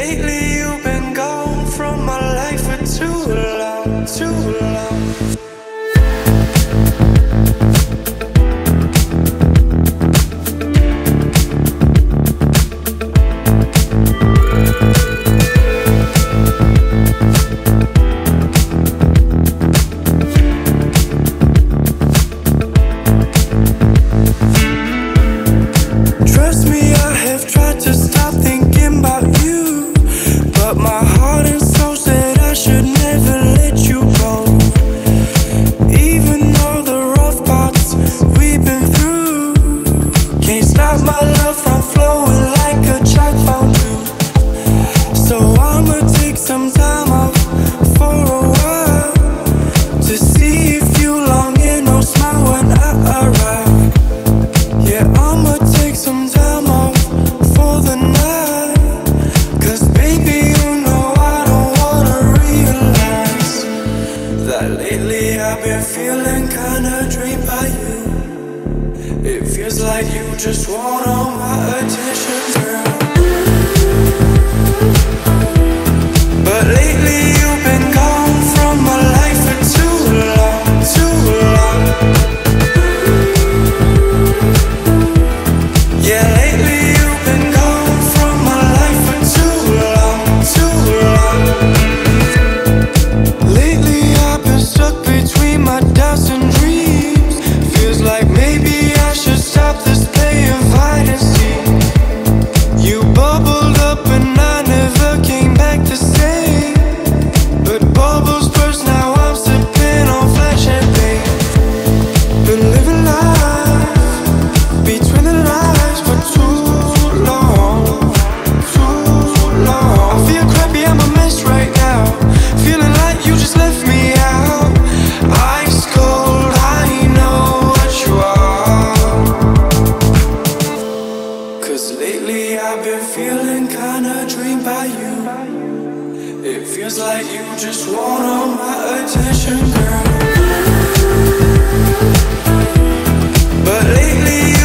lately you've been gone from my life for too long, too long. Trust me, I have tried to stop thinking about you, but my heart and soul said I should never let you go. Even though the rough parts we've been through can't stop my love from flowing like a chalk fountain. So I'ma take some time off for a while to see if you longing or smile when I arrive. Yeah, I'ma take some time off for the night, 'cause baby, you know I don't wanna realize that lately I've been feeling kinda drained by you. It feels like you just want all my attention, girl. But lately you've been gone from my life for too long, too long. Yeah, lately you've been gone from my life for too long, too long. Lately I've been stuck between my doubts and dreams. Feels like maybe I should stop this play of hide and seek. You bubbled up and I never came back the same. But bubbles burst, now I'm sipping on flash champagne. Been living life between the lines for too long, too long. I feel crappy, I'm a mess right now. Feeling like you just left me out. Ice cold, I know what you are. 'Cause lately I've been feeling kinda drained by you. It feels like you just want all my attention, girl. But lately